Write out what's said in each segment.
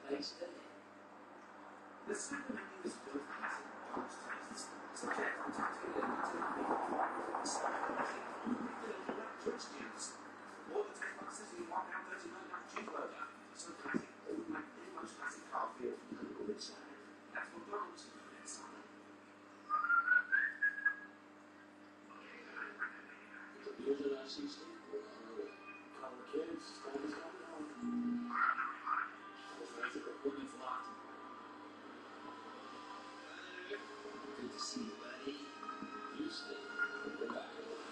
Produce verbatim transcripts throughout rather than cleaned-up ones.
based, doesn't it? The second menu is built classic Welsh tastes, such as the tortilla and the spicy Welsh juice, or the taste like sizzling one pound thirty-nine gram cheeseburger. So classic, all like the most classic car feel and all inside. That's McDonald's inside. Here's an I C C. Couple of kids, studies going on. That's a good one for that. Good to see you, buddy. You stay. Go back.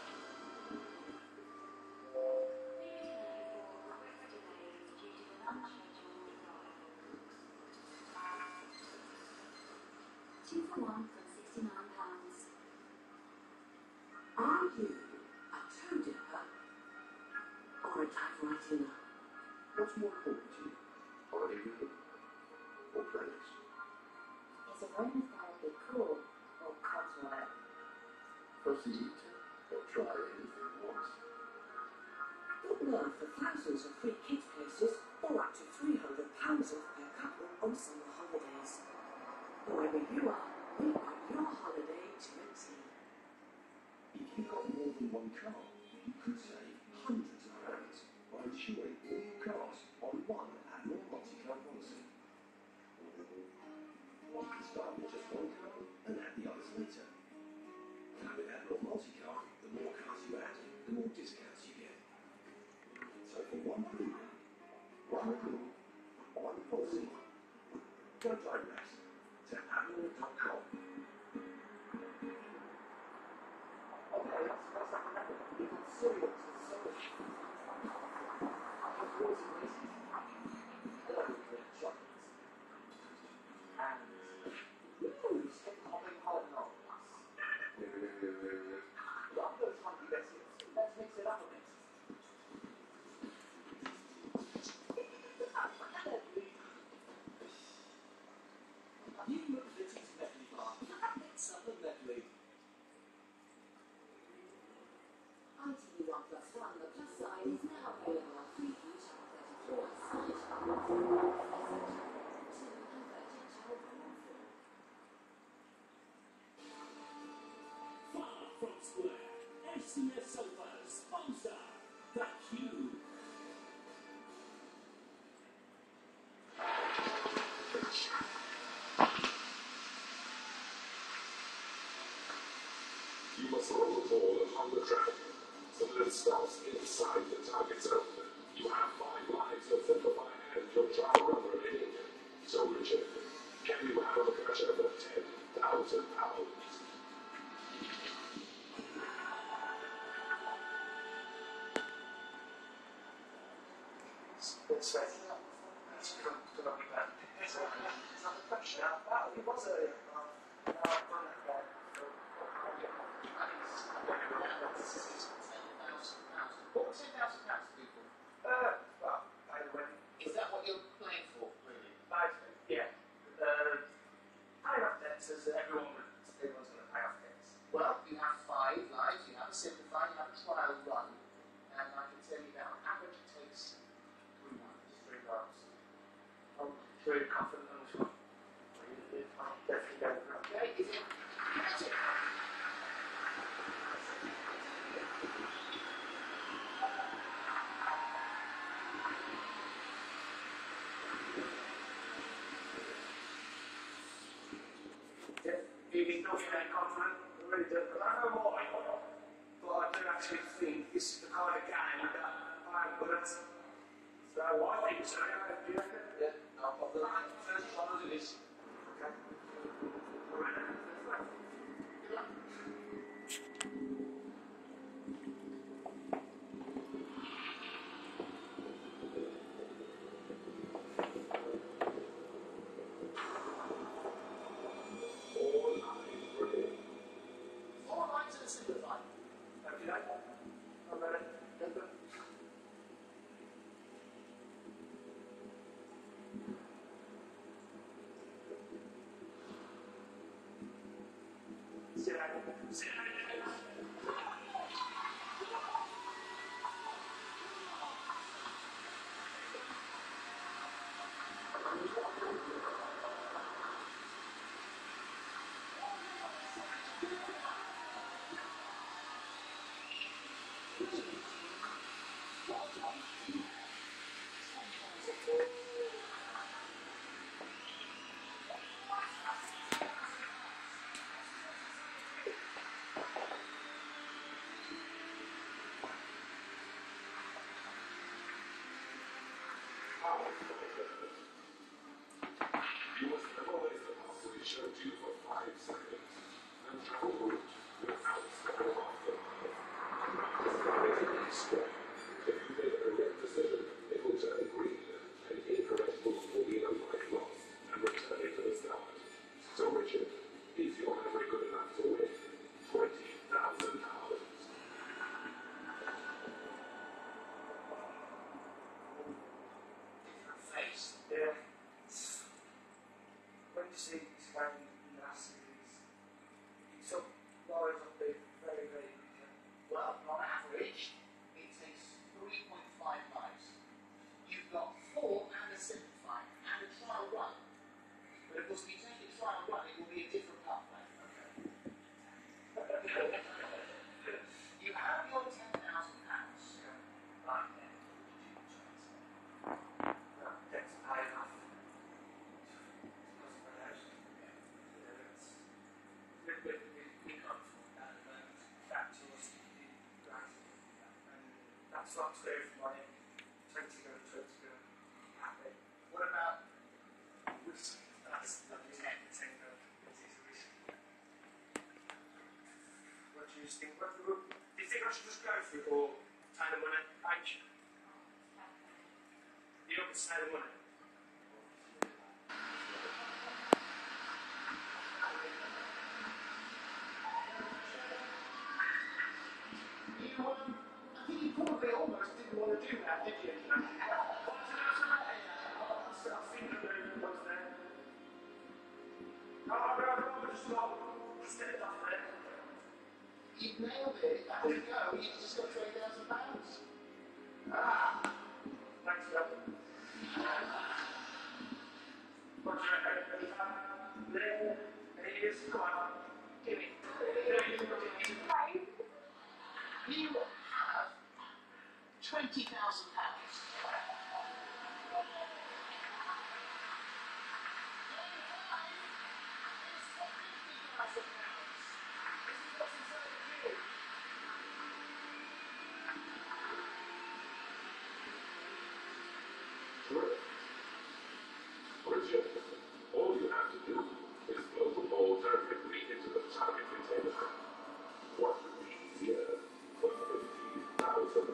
Two for one for sixty-nine pounds. Are you a toe dipper or a typewriter? What's more important to you? Holiday reading or planets? Is aromatherapy cool or coswork? First eat or try anything once. Look now for thousands of free kids places or up to three hundred pounds off per couple on summer holidays. Wherever you are, we want your holiday to a T. If you've got more than one car, you could save hundreds of pounds by insuring all your cars on one annual multi-car policy. You can start with just one car and add the others later. Now with Admiral Multi-Car, the more cars you add, the more discounts you get. So for one premium, one renewal, one policy, go direct to admiral dot com. Okay, that's that's like a record. You can cereal to the solar. I've always amazing. I love the cream chocolates. And ooh, stick hopping jalapenos. Love those funky biscuits. Let's mix it up a bit. You look at this medley bar. It's up a medley. I T V one plus one, the plus side is now available on three Q channel thirty-four site, two and thirteen channel one four. Far from Square, S C S Sofas sponsor The Cube. You must roll the ball upon the track so that it starts inside the target zone. You have five lives to simplify and your trial run remaining. So Richard, can you handle the pressure for ten thousand pounds? It's been sweating up. It's drunk to not be bad. It's not the pressure now. Wow, it was earlier. Now I've done that guy. What was ten thousand pounds for people? Uh, well, by the way, Is that what you're playing for, really? I yeah. Uh, pay off debts as everyone would. Everyone's going to pay off debts. Well, you have five lives, you have a simplified, you have a trial run, and I can tell you that on average it takes three months. Three months. I'm very confident on this one. I'm definitely going for it. Okay, is it magic? Yeah, he's not that confident. I really do. But I know why. But I do actually think this is the kind of game that I am good at. So I think so. Do you reckon? Yeah, no problem. First one as it is. Okay. All right then. Let's go. Good luck. All lives remaining. Four lines and a simplified. Okay. I'm ready. Let's go. Sit down. Sit down. Thank you. You must memorize the path we showed you for five seconds, then travel route without stepping off the path. Make it extra. If you make a correct decision, it will turn green. An incorrect move will be a life lost and return to the start. So, Richard, is your memory good enough to win twenty thousand pounds? Face. Yeah. When you see this kind of series, it's up lines up there very, very quickly. Well, on average, it takes three point five lives. You've got four and a simplified and a trial run. But of course, if you take a trial run, it will be a different pathway. Okay. You have your ten thousand pounds. Right there. Well, that's high enough. Because of my house. Yeah, that's a little bit we can't afford that at the moment. Back to us right. And that's not fair for my twenty go, twenty go. Happy. What about Risk. That's not ten, ten go. It is a risk. What do you think? What do you think I should just go for it or tie the money? H. You don't say the money. you? Um, I think you probably almost didn't want to do that, did you? I think the movement was there. No, I'd rather just not step off there. You nailed it. That was go. You just got twenty thousand pounds. Ah. Thanks, Phil. What do you reckon? There it is. Come on. Give me. You have twenty thousand pounds. Richard, all you have to do is blow the ball directly into the target container. What could be easier for fifty thousand?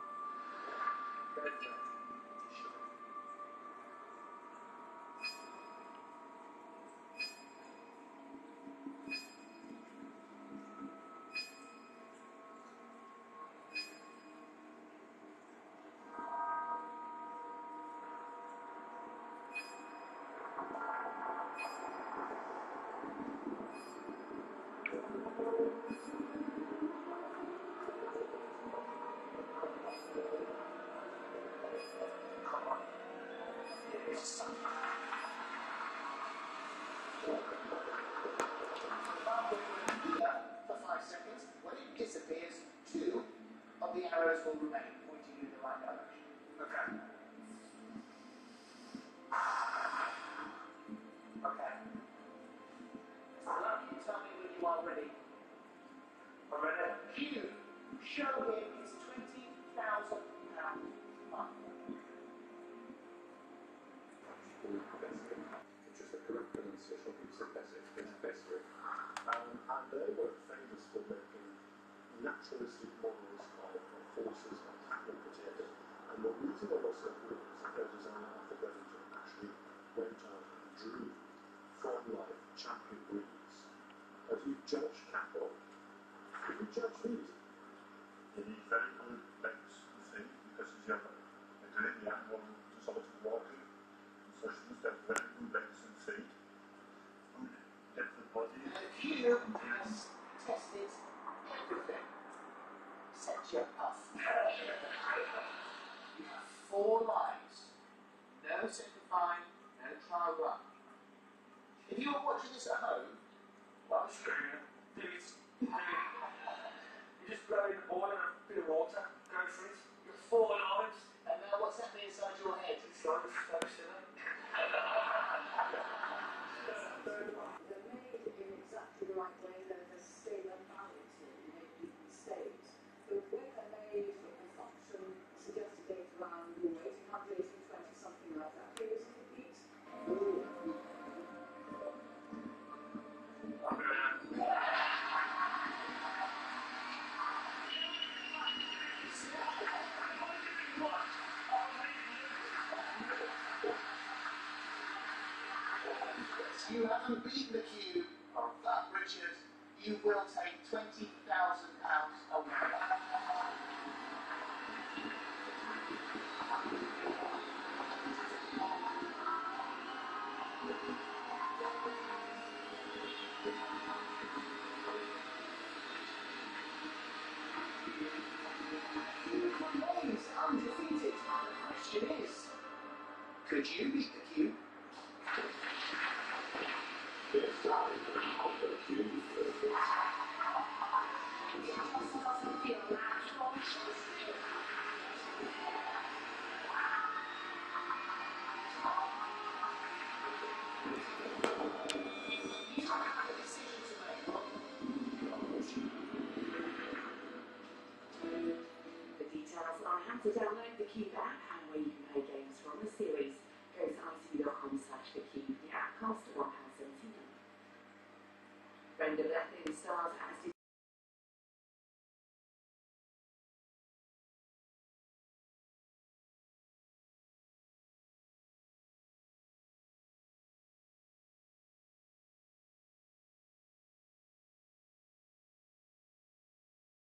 For five seconds. When it disappears, two of the arrows will remain, pointing you in the right direction. Okay. Okay. Now you tell me when you are ready. I'm ready. Q, show him his twenty thousand pound mark. Which is the correct pronunciation of Pesek, Pesek. Um, and they were famous for making naturalistic models of horses and cattle potato. And the reason they were so good is that their designer Arthur Bevington actually went out and drew from life champion breeds. As you judge cattle, could you judge these? You need very good legs, you see, because it's younger. They're doing the animal to sort of walking, so she must have very good legs and feet. Good depth of body. And Q has tested everything. Set your puff. You have four lives. No simplifying, no trial run. If you were watching this at home, Well, I'm screwing. Please. You just blow in the ball and a bit of water. Go for it. You've got four lines. and now what's happening inside your head? It's like a so silly. They're made in exactly the right way. There's a scale and balance here. You make even mistakes. The way they're made, the function, suggested date around your eighteen hundred, eighteen twenty, something like that. You haven't beaten the cube. But, Richard, you will take twenty thousand pounds away. Remains undefeated, and the question is, could you beat the cube? It's time for the cube perfect. For details on how to download the Cube app and where you can play games from the series, go to itv.com slash the Cube. The app costs one pound seventy-nine. Brenda Blethyn stars as